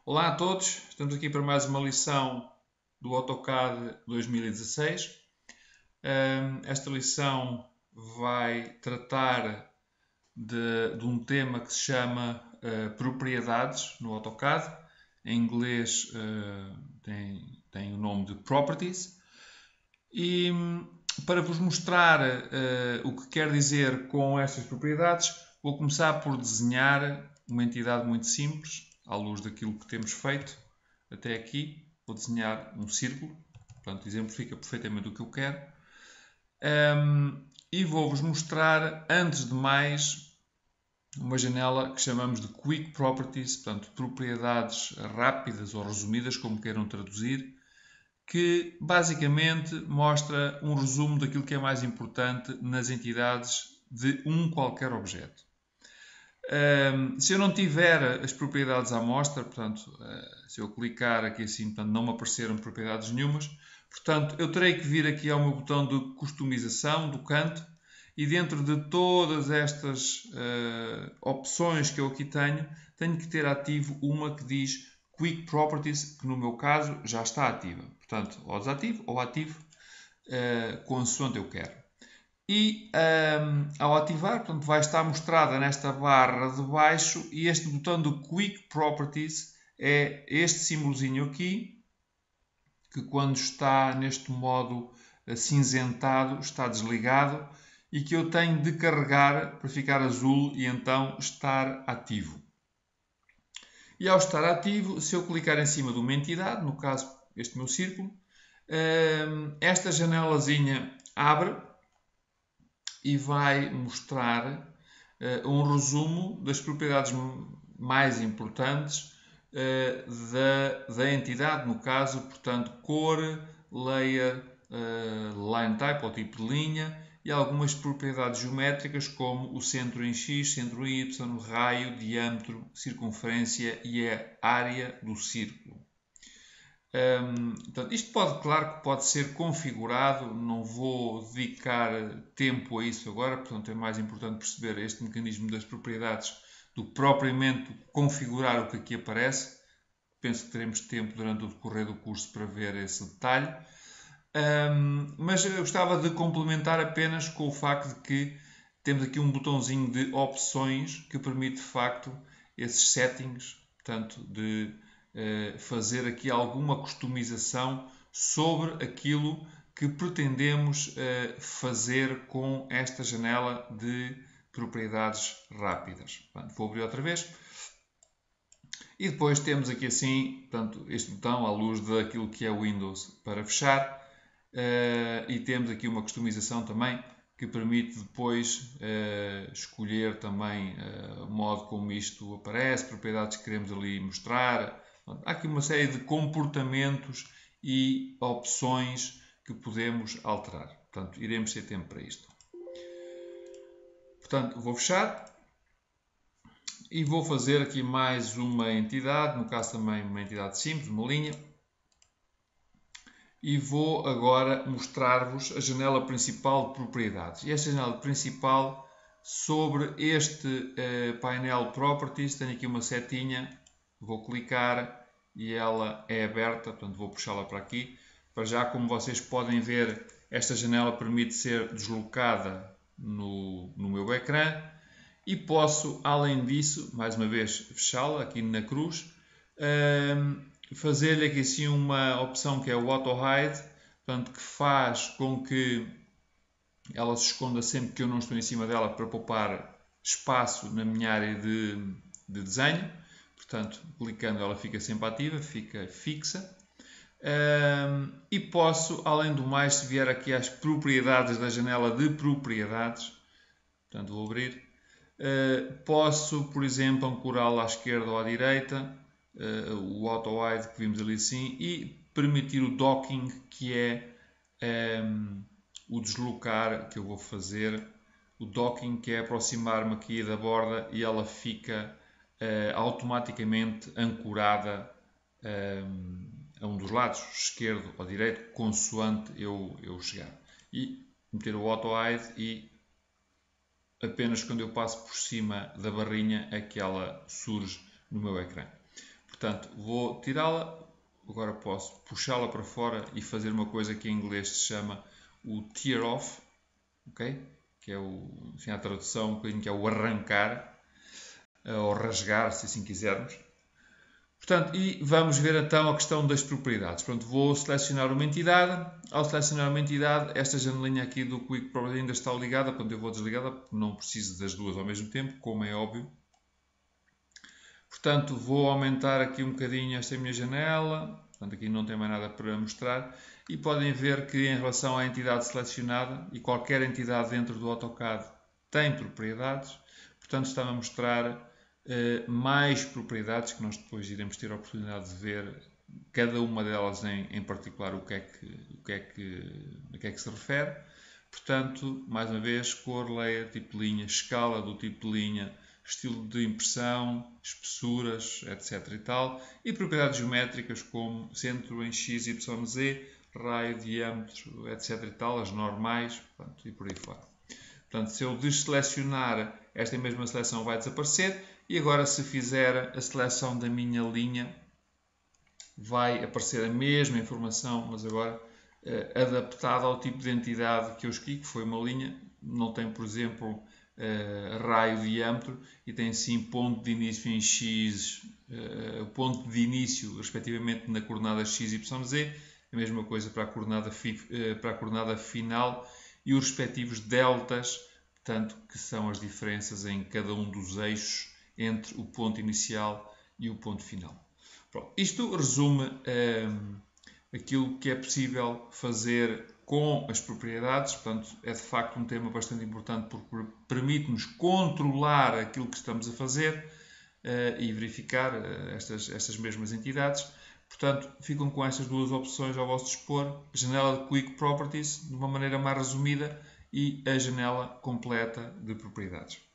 Olá a todos, estamos aqui para mais uma lição do AutoCAD 2016. Esta lição vai tratar de um tema que se chama propriedades no AutoCAD. Em inglês tem o nome de Properties. E para vos mostrar o que quer dizer com estas propriedades, vou começar por desenhar uma entidade muito simples, à luz daquilo que temos feito até aqui. Vou desenhar um círculo, portanto exemplifica perfeitamente o que eu quero. E vou-vos mostrar, antes de mais, uma janela que chamamos de Quick Properties, portanto propriedades rápidas ou resumidas, como queiram traduzir, que basicamente mostra um resumo daquilo que é mais importante nas entidades de um qualquer objeto. Se eu não tiver as propriedades à mostra, portanto, se eu clicar aqui assim, portanto, não me apareceram propriedades nenhumas, portanto, eu terei que vir aqui ao meu botão de customização do canto e dentro de todas estas opções que eu aqui tenho que ter ativo uma que diz Quick Properties, que no meu caso já está ativa. Portanto, ou desativo ou ativo, consoante eu quero. E ao ativar, portanto, vai estar mostrada nesta barra de baixo e este botão do Quick Properties é este símbolozinho aqui, que quando está neste modo acinzentado, está desligado e que eu tenho de carregar para ficar azul e então estar ativo. E ao estar ativo, se eu clicar em cima de uma entidade, no caso este meu círculo, esta janelazinha abre e vai mostrar um resumo das propriedades mais importantes da entidade, no caso, portanto, cor, layer, line type, ou tipo de linha, e algumas propriedades geométricas como o centro em X, centro em Y, raio, diâmetro, circunferência e a área do círculo. Portanto, isto claro que pode ser configurado, não vou dedicar tempo a isso agora, portanto é mais importante perceber este mecanismo das propriedades do que propriamente configurar o que aqui aparece. Penso que teremos tempo durante o decorrer do curso para ver esse detalhe. Mas eu gostava de complementar apenas com o facto de que temos aqui um botãozinho de opções que permite de facto esses settings, portanto de fazer aqui alguma customização sobre aquilo que pretendemos fazer com esta janela de propriedades rápidas. Portanto, vou abrir outra vez. E depois temos aqui assim, portanto, este botão à luz daquilo que é o Windows para fechar. E temos aqui uma customização também que permite depois escolher também o modo como isto aparece, propriedades que queremos ali mostrar. Há aqui uma série de comportamentos e opções que podemos alterar. Portanto, iremos ter tempo para isto. Portanto, vou fechar e vou fazer aqui mais uma entidade, no caso também uma entidade simples, uma linha. E vou agora mostrar-vos a janela principal de propriedades. E esta janela principal, sobre este painel Properties, tenho aqui uma setinha, vou clicar e ela é aberta, portanto vou puxá-la para aqui. Para já, como vocês podem ver, esta janela permite ser deslocada no meu ecrã e posso, além disso, mais uma vez fechá-la aqui na cruz, fazer-lhe aqui assim uma opção que é o Auto Hide, portanto, que faz com que ela se esconda sempre que eu não estou em cima dela para poupar espaço na minha área de desenho. Portanto, clicando ela fica sempre ativa, fica fixa. E posso, além do mais, se vier aqui às propriedades da janela de propriedades, portanto vou abrir, posso, por exemplo, ancorá-la à esquerda ou à direita, o Auto Hide que vimos ali assim, e permitir o docking, que é o deslocar que eu vou fazer, o docking, que é aproximar-me aqui da borda e ela fica automaticamente ancorada a um dos lados, esquerdo ou direito, consoante eu chegar. E meter o Auto Hide e apenas quando eu passo por cima da barrinha é que ela surge no meu ecrã. Portanto, vou tirá-la. Agora posso puxá-la para fora e fazer uma coisa que em inglês se chama o tear off, okay? Que é enfim, a tradução um bocadinho, que é o arrancar, ou rasgar, se assim quisermos. Portanto, e vamos ver então a questão das propriedades. Portanto, vou selecionar uma entidade. Ao selecionar uma entidade, esta janelinha aqui do Quick Property ainda está ligada. Portanto, eu vou desligá-la, porque não preciso das duas ao mesmo tempo, como é óbvio. Portanto, vou aumentar aqui um bocadinho esta minha janela. Portanto, aqui não tem mais nada para mostrar. E podem ver que em relação à entidade selecionada, e qualquer entidade dentro do AutoCAD tem propriedades, portanto, está a mostrar mais propriedades que nós depois iremos ter a oportunidade de ver cada uma delas em particular a que é que se refere. Portanto, mais uma vez, cor, layer, tipo de linha, escala do tipo de linha, estilo de impressão, espessuras, etc. e tal, e propriedades geométricas como centro em x, y, z, raio, diâmetro, etc. e tal, as normais, portanto, e por aí fora. Portanto, se eu desselecionar, esta mesma seleção vai desaparecer, e agora se fizer a seleção da minha linha, vai aparecer a mesma informação, mas agora adaptada ao tipo de entidade que eu escolhi, que foi uma linha. Não tem, por exemplo, raio, diâmetro, e tem sim ponto de início em x, ponto de início respectivamente na coordenada x, y, z, a mesma coisa para a coordenada final, e os respectivos deltas, portanto, que são as diferenças em cada um dos eixos entre o ponto inicial e o ponto final. Pronto, isto resume aquilo que é possível fazer com as propriedades. Portanto, é de facto um tema bastante importante, porque permite-nos controlar aquilo que estamos a fazer e verificar estas mesmas entidades. Portanto, ficam com estas duas opções ao vosso dispor: a janela de Quick Properties, de uma maneira mais resumida, e a janela completa de propriedades.